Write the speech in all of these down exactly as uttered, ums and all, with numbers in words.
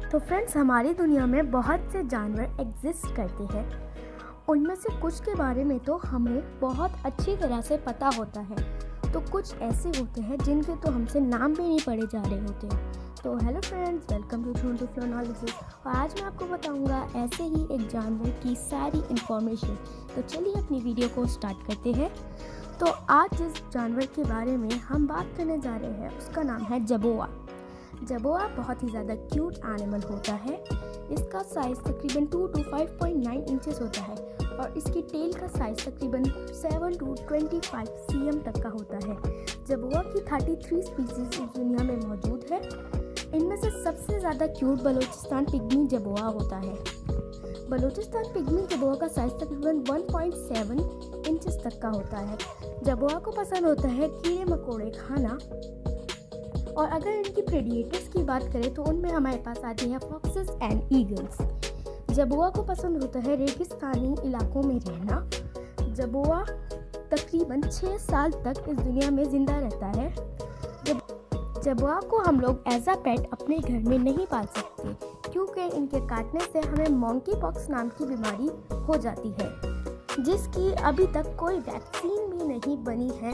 तो फ्रेंड्स, हमारी दुनिया में बहुत से जानवर एग्जिस्ट करते हैं। उनमें से कुछ के बारे में तो हमें बहुत अच्छी तरह से पता होता है, तो कुछ ऐसे होते हैं जिनके तो हमसे नाम भी नहीं पढ़े जा रहे होते हैं। तो hello friends, welcome to true to flow knowledge. और आज मैं आपको बताऊंगा ऐसे ही एक जानवर की सारी इन्फॉर्मेशन। तो चलिए अपनी वीडियो को स्टार्ट करते हैं। तो आज जिस जानवर के बारे में हम बात करने जा रहे हैं उसका नाम है जबोआ। जबोआ बहुत ही ज़्यादा क्यूट एनिमल होता है। इसका साइज़ तकरीबन two to five point nine inches होता है और इसकी टेल का साइज़ तकरीबन seven to twenty five C M तक का होता है। जबोआ की थर्टी थ्री स्पीसीज इस दुनिया में मौजूद है। इनमें से सबसे ज़्यादा क्यूट बलूचिस्तान पिग्मी जबोआ होता है। बलूचिस्तान पिग्मी जबोआ का साइज़ तकरीबन वन पॉइंट सेवन इंचेस तक का होता है। जबोआ को पसंद होता है कीड़े मकोड़े खाना। और अगर इनकी प्रेडिएटर्स की बात करें तो उनमें हमारे पास आते हैं फॉक्सेस एंड ईगल्स। जबोआ को पसंद होता है रेगिस्तानी इलाकों में रहना। जबोआ तकरीबन छः साल तक इस दुनिया में ज़िंदा रहता है। जब जबोआ को हम लोग एज अ पेट अपने घर में नहीं पाल सकते, क्योंकि इनके काटने से हमें मॉन्की पॉक्स नाम की बीमारी हो जाती है, जिसकी अभी तक कोई वैक्सीन भी नहीं बनी है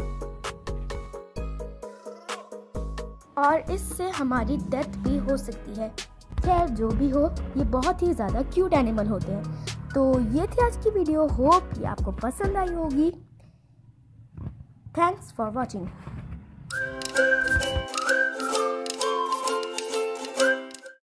और इससे हमारी डेथ भी हो सकती है। खैर, जो भी हो, ये बहुत ही ज़्यादा क्यूट एनिमल होते हैं। तो ये थी आज की वीडियो। होप कि आपको पसंद आई होगी। Thanks for watching.